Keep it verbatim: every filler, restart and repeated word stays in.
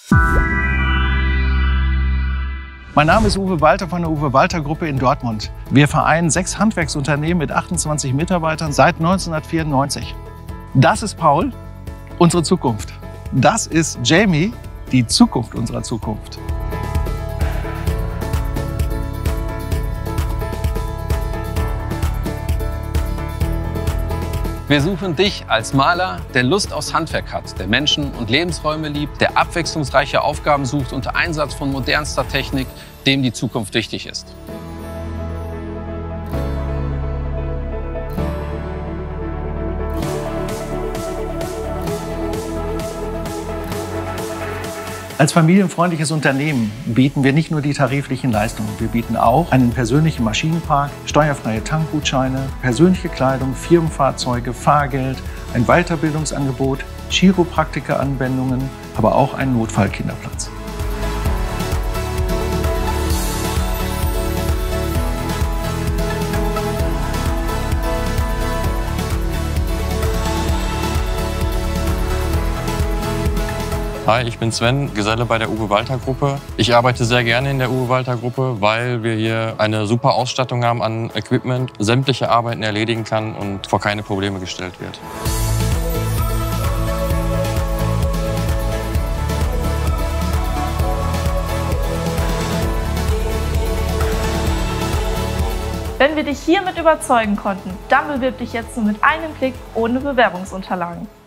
Mein Name ist Uwe Walter von der Uwe Walter Gruppe in Dortmund. Wir vereinen sechs Handwerksunternehmen mit achtundzwanzig Mitarbeitern seit neunzehnhundertvierundneunzig. Das ist Paul, unsere Zukunft. Das ist Jamie, die Zukunft unserer Zukunft. Wir suchen dich als Maler, der Lust aufs Handwerk hat, der Menschen und Lebensräume liebt, der abwechslungsreiche Aufgaben sucht unter Einsatz von modernster Technik, dem die Zukunft wichtig ist. Als familienfreundliches Unternehmen bieten wir nicht nur die tariflichen Leistungen, wir bieten auch einen persönlichen Maschinenpark, steuerfreie Tankgutscheine, persönliche Kleidung, Firmenfahrzeuge, Fahrgeld, ein Weiterbildungsangebot, Chiropraktika-Anwendungen, aber auch einen Notfallkinderplatz. Hi, ich bin Sven, Geselle bei der Uwe Walter Gruppe. Ich arbeite sehr gerne in der Uwe Walter Gruppe, weil wir hier eine super Ausstattung haben an Equipment, sämtliche Arbeiten erledigen kann und vor keine Probleme gestellt wird. Wenn wir dich hiermit überzeugen konnten, dann bewirb dich jetzt nur mit einem Klick ohne Bewerbungsunterlagen.